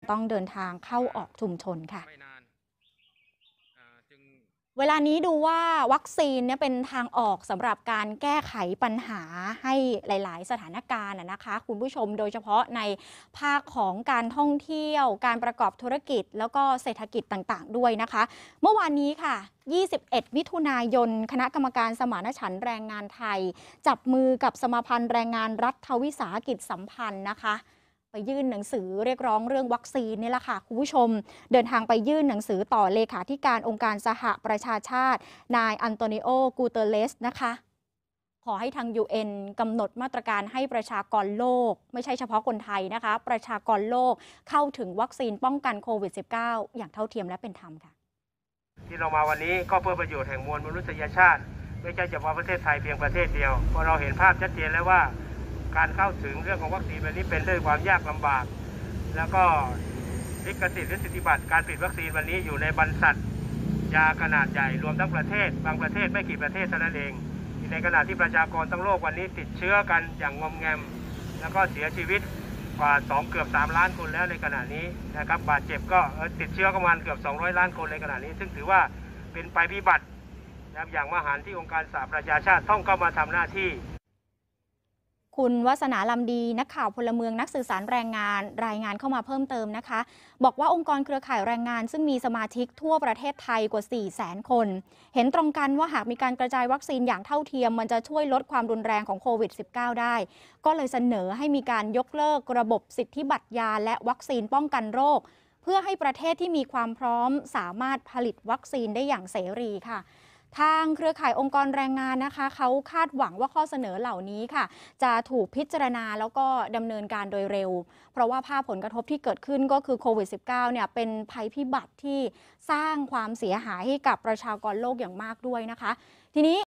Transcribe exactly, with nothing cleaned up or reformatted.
ต้องเดินทางเข้าออกชุมชนค่ะเวลานี้ดูว่าวัคซีนเนี่ยเป็นทางออกสำหรับการแก้ไขปัญหาให้หลายๆสถานการณ์นะคะคุณผู้ชมโดยเฉพาะในภาคของการท่องเที่ยวการประกอบธุรกิจแล้วก็เศรษฐกิจต่างๆด้วยนะคะเมื่อวานนี้ค่ะยี่สิบเอ็ดมิถุนายนคณะกรรมการสมานฉันท์แรงงานไทยจับมือกับสมาพันธ์แรงงานรัฐวิสาหกิจสัมพันธ์นะคะไปยื่นหนังสือเรียกร้องเรื่องวัคซีนนี่แหละค่ะคุณผู้ชมเดินทางไปยื่นหนังสือต่อเลขาธิการองค์การสหประชาชาตินายอันโตนิโอ กูเตเรสนะคะขอให้ทาง ยู เอ็น กำหนดมาตรการให้ประชากรโลกไม่ใช่เฉพาะคนไทยนะคะประชากรโลกเข้าถึงวัคซีนป้องกันโควิด สิบเก้า อย่างเท่าเทียมและเป็นธรรมค่ะที่เรามาวันนี้ก็เพื่อประโยชน์แห่งมวลมนุษยชาติไม่ใช่เฉพาะประเทศไทยเพียงประเทศเดียวเพราะเราเห็นภาพชัดเจนแล้วว่าการเข้าถึงเรื่องของวัคซีนแบบนี้เป็นด้วยความยากลำบากแล้วก็ลิขสิทธิ์หรือสิทธิบัตรการผลิตวัคซีนวันนี้อยู่ในบรรษัทยาขนาดใหญ่รวมทั้งประเทศบางประเทศไม่กี่ประเทศเท่านั้นเองในขณะที่ประชากรทั้งโลกวันนี้ติดเชื้อกันอย่างงอมแงมแล้วก็เสียชีวิตกว่าสองเกือบสามล้านคนแล้วในขณะนี้นะครับบาดเจ็บก็ติดเชื้อประมาณเกือบสองร้อยล้านคนในขณะนี้ซึ่งถือว่าเป็นภัยพิบัติอย่างมหันต์ที่องค์การสหประชาชาติต้องเข้ามาทำหน้าที่คุณวาสนาลำดีนักข่าวพลเมืองนักสื่อสารแรงงานรายงานเข้ามาเพิ่มเติมนะคะบอกว่าองค์กรเครือข่ายแรงงานซึ่งมีสมาชิกทั่วประเทศไทยกว่า สี่แสน คนเห็นตรงกันว่าหากมีการกระจายวัคซีนอย่างเท่าเทียมมันจะช่วยลดความรุนแรงของโควิด สิบเก้า ได้ก็เลยเสนอให้มีการยกเลิกระบบสิทธิบัตรยาและวัคซีนป้องกันโรคเพื่อให้ประเทศที่มีความพร้อมสามารถผลิตวัคซีนได้อย่างเสรีค่ะทางเครือข่ายองค์กรแรงงานนะคะเขาคาดหวังว่าข้อเสนอเหล่านี้ค่ะจะถูกพิจารณาแล้วก็ดำเนินการโดยเร็วเพราะว่าภาพผลกระทบที่เกิดขึ้นก็คือโควิด สิบเก้า เนี่ยเป็นภัยพิบัติที่สร้างความเสียหายให้กับประชากรโลกอย่างมากด้วยนะคะทีนี้